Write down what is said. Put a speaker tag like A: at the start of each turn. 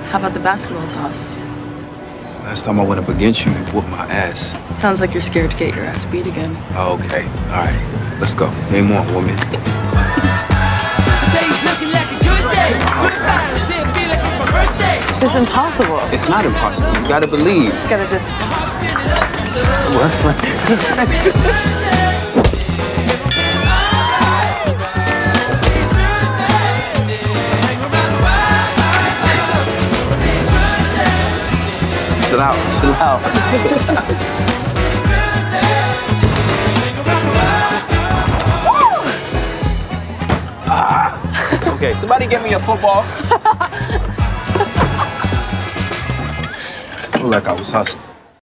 A: How about the basketball toss?
B: Last time I went up against you, you whooped my ass.
A: Sounds like you're scared to get your ass beat again.
B: Oh, okay. All right. Let's go. Name one, woman.
C: Today's looking like a good day. Good vibes, it feel like it's my birthday.
A: It's impossible.
B: It's not impossible. You gotta believe.
A: You gotta just...
B: Sit out. Sit out. Okay, somebody get me a football. Look like I was hustling.